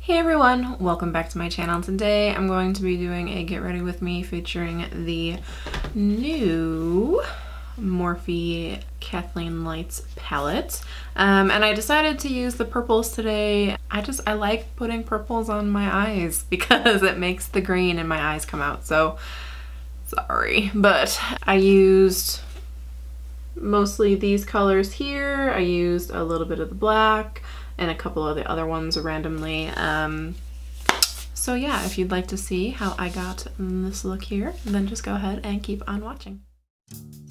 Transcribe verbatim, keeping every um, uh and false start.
Hey everyone, welcome back to my channel. Today I'm going to be doing a get ready with me featuring the new Morphe KathleenLights palette. Um, and I decided to use the purples today. I just, I like putting purples on my eyes because it makes the green in my eyes come out. So sorry, but I used mostly these colors here. I used a little bit of the black and a couple of the other ones randomly. Um, so yeah, if you'd like to see how I got this look here, then just go ahead and keep on watching.